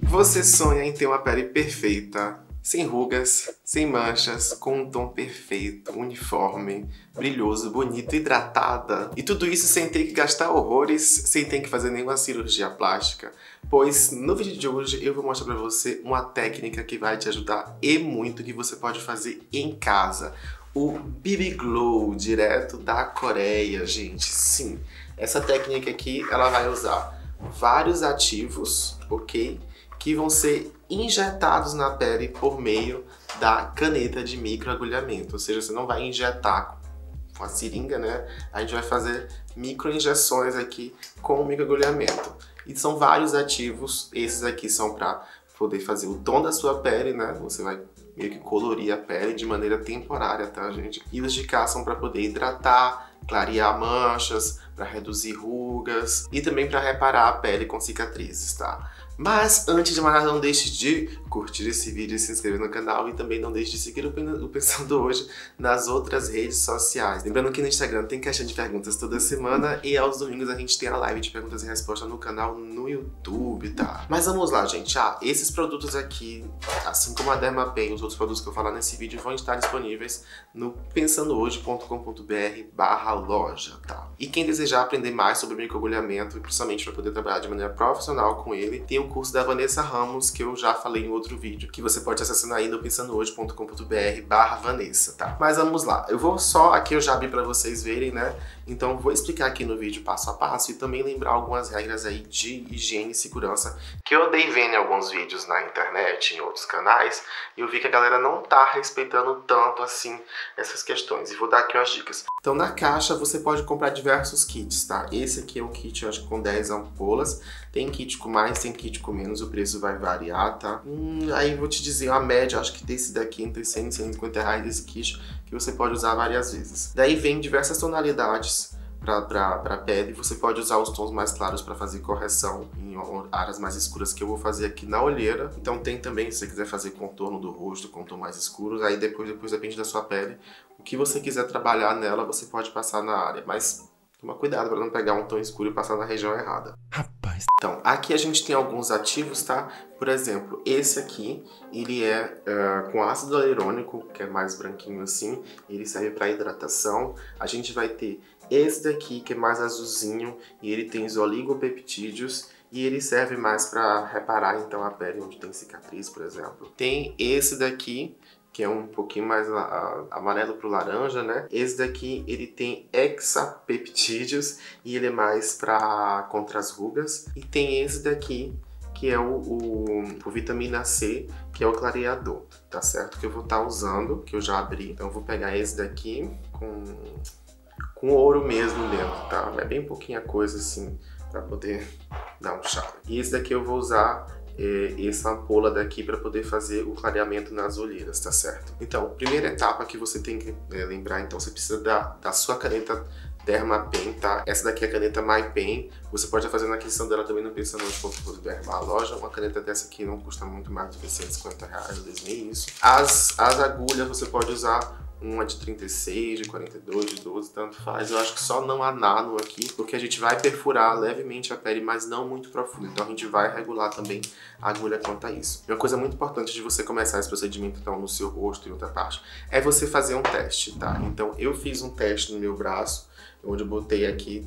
Você sonha em ter uma pele perfeita, sem rugas, sem manchas, com um tom perfeito, uniforme, brilhoso, bonito, hidratada. E tudo isso sem ter que gastar horrores, sem ter que fazer nenhuma cirurgia plástica. Pois no vídeo de hoje eu vou mostrar pra você uma técnica que vai te ajudar e muito, que você pode fazer em casa. O BB Glow, direto da Coreia, gente. Sim, essa técnica aqui, ela vai usar vários ativos, ok? Que vão ser injetados na pele por meio da caneta de microagulhamento. Ou seja, você não vai injetar com a seringa, né? A gente vai fazer microinjeções aqui com o microagulhamento. E são vários ativos. Esses aqui são para poder fazer o tom da sua pele, né? Você vai meio que colorir a pele de maneira temporária, tá, gente? E os de cá são para poder hidratar, clarear manchas, para reduzir rugas e também para reparar a pele com cicatrizes, tá? Mas antes de mais nada, não deixe de curtir esse vídeo e se inscrever no canal, e também não deixe de seguir o Pensando Hoje nas outras redes sociais. Lembrando que no Instagram tem caixinha de perguntas toda semana, e aos domingos a gente tem a live de perguntas e respostas no canal no YouTube, tá? Mas vamos lá, gente. Esses produtos aqui, assim como a Dermapen e os outros produtos que eu falar nesse vídeo, vão estar disponíveis no pensandohoje.com.br/loja, tá? E quem desejar aprender mais sobre microagulhamento, e principalmente para poder trabalhar de maneira profissional com ele, tem o curso da Vanessa Ramos, que eu já falei em outro vídeo, que você pode acessar aí no pensandohoje.com.br/Vanessa, tá? Mas vamos lá. Eu vou só, aqui eu já abri para vocês verem, né? Então vou explicar aqui no vídeo passo a passo e também lembrar algumas regras aí de higiene e segurança que eu dei vendo em alguns vídeos na internet, em outros canais, e eu vi que a galera não tá respeitando tanto assim essas questões. E vou dar aqui umas dicas. Então na caixa você pode comprar diversos kits, tá? Esse aqui é um kit, eu acho que com 10 ampolas. Tem kit com mais, tem kit com menos, o preço vai variar, tá? Aí vou te dizer a média, acho que desse daqui entre 100 e 150 reais desse kit, que você pode usar várias vezes. Daí vem diversas tonalidades para pele. Você pode usar os tons mais claros para fazer correção em áreas mais escuras, que eu vou fazer aqui na olheira. Então tem também, se você quiser fazer contorno do rosto com tom mais escuro, aí depois depende da sua pele. O que você quiser trabalhar nela, você pode passar na área, mas toma cuidado para não pegar um tom escuro e passar na região errada. Então, aqui a gente tem alguns ativos, tá? Por exemplo, esse aqui, ele é com ácido hialurônico, que é mais branquinho assim, ele serve para hidratação. A gente vai ter esse daqui, que é mais azulzinho, e ele tem os oligopeptídeos, e ele serve mais para reparar então a pele onde tem cicatriz, por exemplo. Tem esse daqui, que é um pouquinho mais amarelo pro laranja, né? Esse daqui, ele tem hexapeptídeos e ele é mais para contra as rugas. E tem esse daqui, que é o vitamina C, que é o clareador, tá certo? Que eu vou estar usando, que eu já abri. Então eu vou pegar esse daqui com ouro mesmo dentro, tá? É bem pouquinha coisa assim, para poder dar um chá. E esse daqui eu vou usar essa ampola daqui para poder fazer o clareamento nas olheiras, tá certo? Então, primeira etapa que você tem que lembrar, então você precisa da sua caneta Dermapen, tá? Essa daqui é a caneta MyPen. Você pode estar fazendo a aquisição dela também no pensandohoje.com.br/loja. Uma caneta dessa aqui não custa muito mais do que 150 reais, eu desenhei isso. As agulhas você pode usar uma de 36, de 42, de 12, tanto faz. Eu acho que só não há nano aqui, porque a gente vai perfurar levemente a pele, mas não muito profundo. Então a gente vai regular também a agulha quanto a isso. E uma coisa muito importante de você começar esse procedimento então no seu rosto e outra parte, é você fazer um teste, tá? Então eu fiz um teste no meu braço, onde eu botei aqui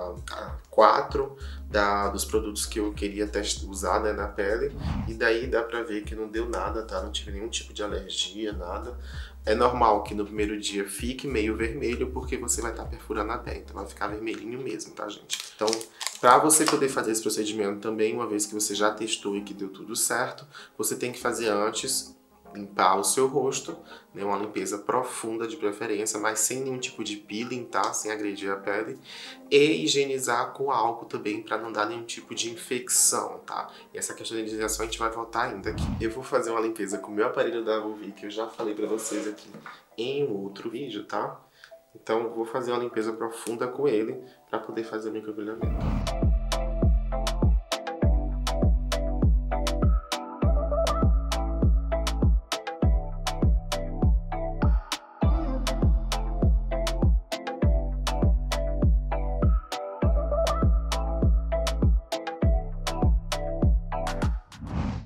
4 dos produtos que eu queria usar, né, na pele, e daí dá pra ver que não deu nada, tá? Não tive nenhum tipo de alergia, nada. É normal que no primeiro dia fique meio vermelho, porque você vai estar perfurando a pele, então vai ficar vermelhinho mesmo, tá, gente? Então, para você poder fazer esse procedimento também, uma vez que você já testou e que deu tudo certo, você tem que fazer antes limpar o seu rosto, né, uma limpeza profunda de preferência, mas sem nenhum tipo de peeling, tá? Sem agredir a pele. E higienizar com álcool também, para não dar nenhum tipo de infecção, tá? E essa questão de higienização a gente vai voltar ainda aqui. Eu vou fazer uma limpeza com o meu aparelho da Vulvi, que eu já falei pra vocês aqui em outro vídeo, tá? Então eu vou fazer uma limpeza profunda com ele, para poder fazer o microagulhamento.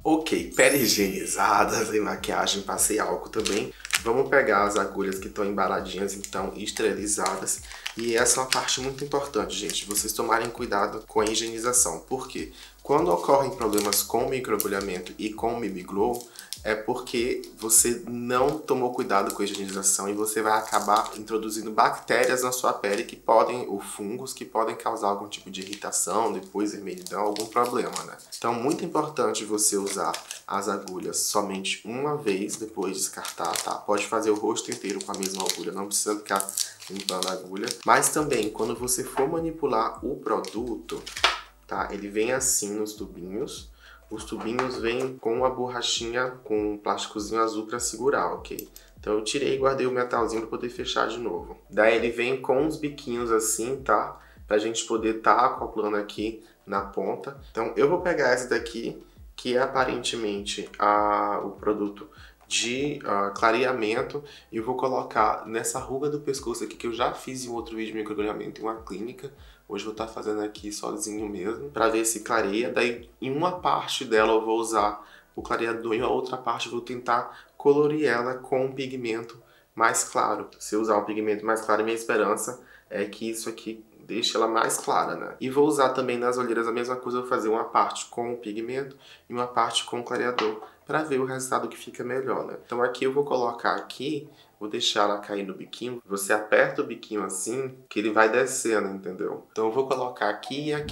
Ok, pele higienizada, sem maquiagem, passei álcool também. Vamos pegar as agulhas que estão embaladinhas, então, esterilizadas. E essa é uma parte muito importante, gente, vocês tomarem cuidado com a higienização. Por quê? Quando ocorrem problemas com microagulhamento e com BB Glow, é porque você não tomou cuidado com a higienização e você vai acabar introduzindo bactérias na sua pele que podem, ou fungos, que podem causar algum tipo de irritação, depois vermelhidão, algum problema, né? Então, muito importante você usar as agulhas somente uma vez, depois de descartar, tá? Pode fazer o rosto inteiro com a mesma agulha, não precisa ficar limpando a agulha. Mas também, quando você for manipular o produto, tá? Ele vem assim nos tubinhos. Os tubinhos vêm com uma borrachinha com um plásticozinho azul para segurar, ok? Então eu tirei e guardei o metalzinho para poder fechar de novo. Daí ele vem com uns biquinhos assim, tá? Pra gente poder acoplando aqui na ponta. Então eu vou pegar essa daqui, que é aparentemente o produto de clareamento, e eu vou colocar nessa ruga do pescoço aqui, que eu já fiz em outro vídeo de microagulhamento em uma clínica. Hoje eu vou estar fazendo aqui sozinho mesmo, para ver se clareia. Daí em uma parte dela eu vou usar o clareador e a outra parte eu vou tentar colorir ela com um pigmento mais claro. Se eu usar um pigmento mais claro, minha esperança é que isso aqui deixe ela mais clara, né? E vou usar também nas olheiras a mesma coisa, eu vou fazer uma parte com o pigmento e uma parte com o clareador, para ver o resultado que fica melhor, né? Então aqui eu vou colocar aqui, vou deixar ela cair no biquinho. Você aperta o biquinho assim, que ele vai descendo, entendeu? Então eu vou colocar aqui e aqui.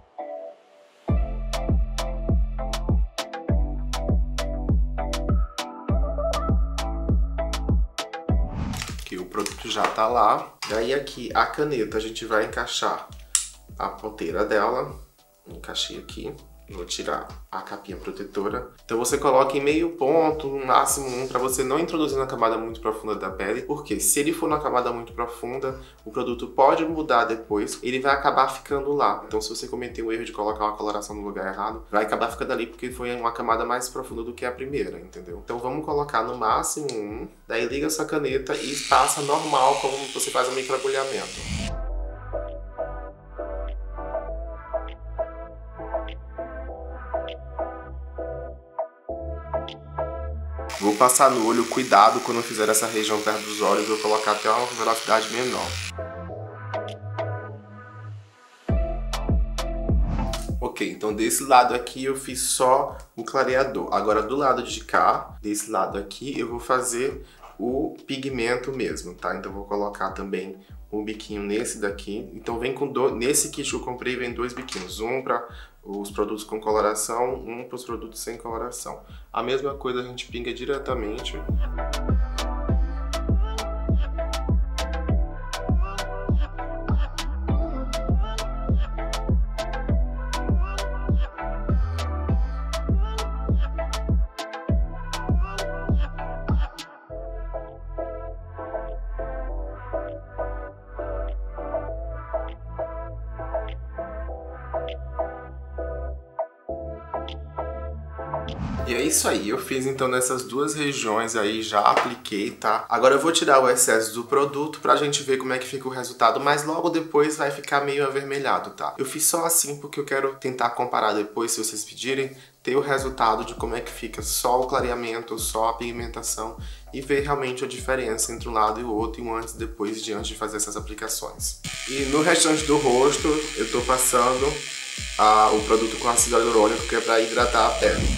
Aqui o produto já tá lá. Daí aqui a caneta a gente vai encaixar a ponteira dela. Encaixei aqui. Vou tirar a capinha protetora. Então você coloca em meio ponto, no máximo 1, para você não introduzir na camada muito profunda da pele. Porque se ele for na camada muito profunda, o produto pode mudar depois, ele vai acabar ficando lá. Então se você cometer o erro de colocar uma coloração no lugar errado, vai acabar ficando ali porque foi uma camada mais profunda do que a primeira, entendeu? Então vamos colocar no máximo 1, daí liga essa caneta e passa normal como você faz o microagulhamento. Vou passar no olho, cuidado quando eu fizer essa região perto dos olhos, eu vou colocar até uma velocidade menor. Ok, então desse lado aqui eu fiz só o clareador. Agora do lado de cá, desse lado aqui, eu vou fazer o pigmento mesmo, tá? Então eu vou colocar também um biquinho nesse daqui. Então vem com nesse kit que eu comprei, vem 2 biquinhos. Um para os produtos com coloração, um para os produtos sem coloração. A mesma coisa a gente pinga diretamente. E é isso aí, eu fiz então nessas duas regiões aí, já apliquei, tá? Agora eu vou tirar o excesso do produto pra gente ver como é que fica o resultado, mas logo depois vai ficar meio avermelhado, tá? Eu fiz só assim porque eu quero tentar comparar depois, se vocês pedirem, ter o resultado de como é que fica só o clareamento, só a pigmentação e ver realmente a diferença entre um lado e o outro, e um antes e depois diante de fazer essas aplicações. E no restante do rosto, eu tô passando o produto com ácido hialurônico, que é pra hidratar a pele.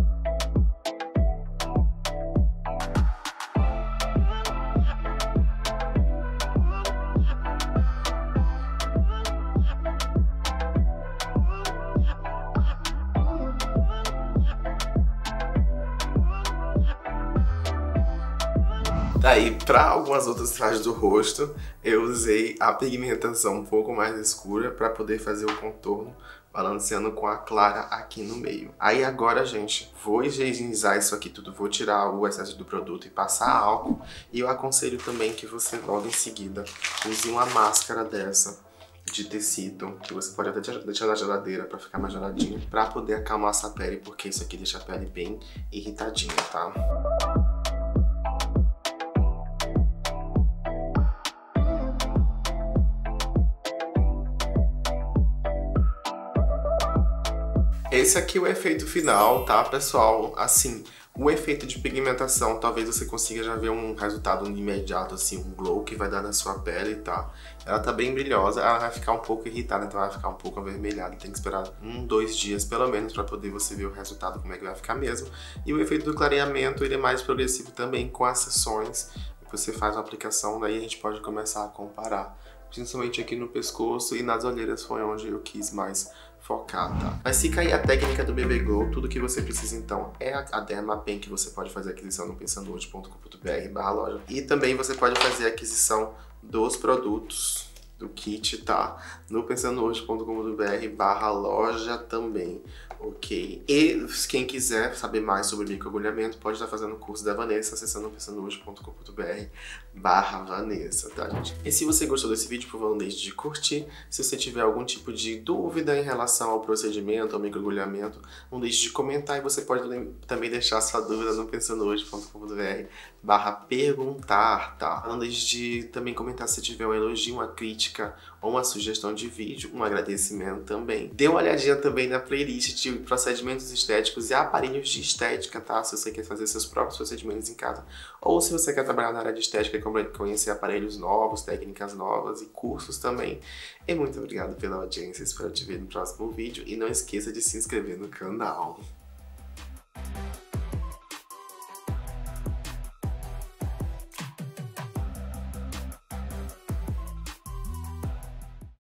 Daí, para algumas outras trajes do rosto, eu usei a pigmentação um pouco mais escura para poder fazer o contorno, balanceando com a clara aqui no meio. Aí agora, gente, vou higienizar isso aqui tudo, vou tirar o excesso do produto e passar álcool. E eu aconselho também que você logo em seguida use uma máscara dessa de tecido, que você pode até deixar na geladeira para ficar mais geladinho, para poder acalmar essa pele, porque isso aqui deixa a pele bem irritadinha, tá? Esse aqui é o efeito final, tá, pessoal? Assim, o efeito de pigmentação, talvez você consiga já ver um resultado imediato, assim, um glow que vai dar na sua pele, tá? Ela tá bem brilhosa, ela vai ficar um pouco irritada, então vai ficar um pouco avermelhada. Tem que esperar 2 dias, pelo menos, pra poder você ver o resultado, como é que vai ficar mesmo. E o efeito do clareamento, ele é mais progressivo também com as sessões. Você faz uma aplicação, daí a gente pode começar a comparar. Principalmente aqui no pescoço e nas olheiras foi onde eu quis mais focar, tá? Mas fica aí a técnica do BB Glow. Tudo que você precisa então é a Dermapen, que você pode fazer aquisição no pensandohoje.com.br/loja. E também você pode fazer a aquisição dos produtos do kit, tá? No pensandohoje.com.br/loja também, ok? E quem quiser saber mais sobre microagulhamento pode estar fazendo o curso da Vanessa acessando pensandohoje.com.br/Vanessa, tá, gente? E se você gostou desse vídeo, por favor, não deixe de curtir. Se você tiver algum tipo de dúvida em relação ao procedimento, ao microagulhamento, não deixe de comentar e você pode também deixar sua dúvida no pensandohoje.com.br/perguntar, tá? Não deixe de também comentar se tiver um elogio, uma crítica ou uma sugestão de vídeo, um agradecimento também. Dê uma olhadinha também na playlist de procedimentos estéticos e aparelhos de estética, tá? Se você quer fazer seus próprios procedimentos em casa ou se você quer trabalhar na área de estética e conhecer aparelhos novos, técnicas novas e cursos também. E muito obrigado pela audiência, espero te ver no próximo vídeo e não esqueça de se inscrever no canal.